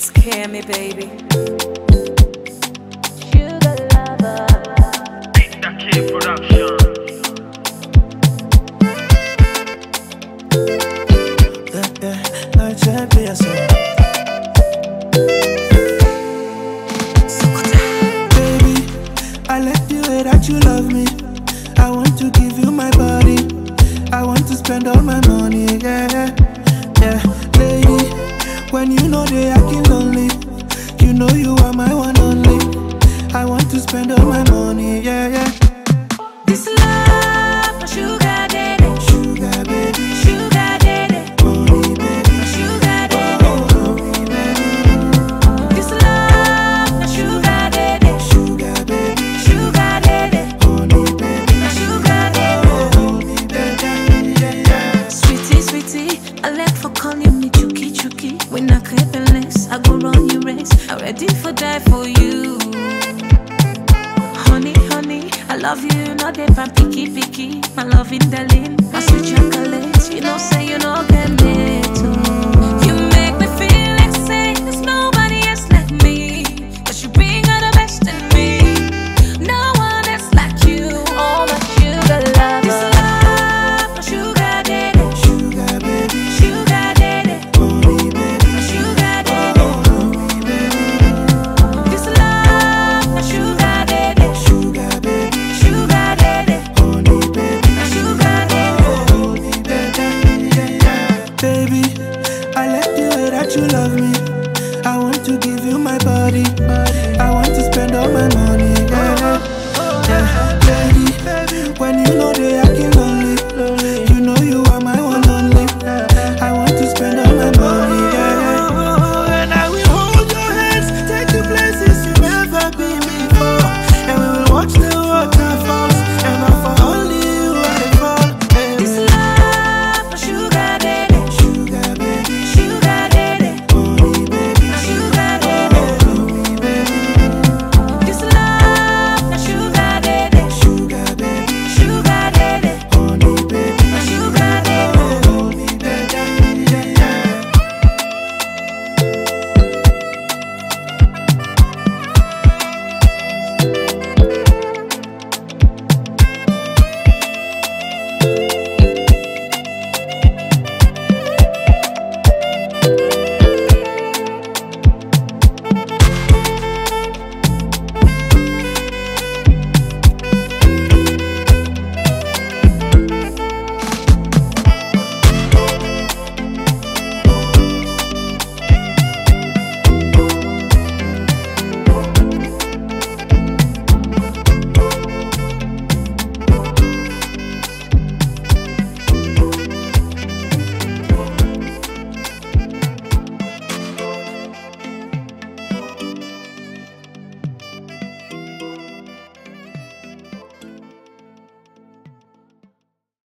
Scare me, baby. Sugar lover. That K production. I try to be a song. Baby, I like the way that you love me. I want to give you my body. I want to spend all my money, yeah, yeah. Lady, when you know they acting lonely, you know you are my one only. I want to spend all my money, yeah, yeah. This love, my sugar daddy. Sugar baby, Sugar daddy. money baby, Sugar daddy. money baby, This love, my sugar daddy. sugar baby, Sugar daddy. money baby, My sugar daddy. money baby, yeah, yeah. Sweetie, sweetie, I like for calling me Chucky, Chucky. When I clap and less, I go run your race. I'm ready for die for you. Honey, honey, I love you, not if I'm picky, picky. My loving darling, my sweet chocolate. You know, say you know, get me too. You make me feel like say there's nobody else like me. 'Cause you bring out the best in me. No one else like you. Oh, my sugar lover. This love, my sugar daddy. Sugar baby, Sugar daddy. money baby, Sugar daddy. money baby, This love, my sugar daddy. sugar baby, Sugar daddy. money baby, My sugar daddy. money baby, yeah, yeah. Baby, I like the way that you love me. I want to give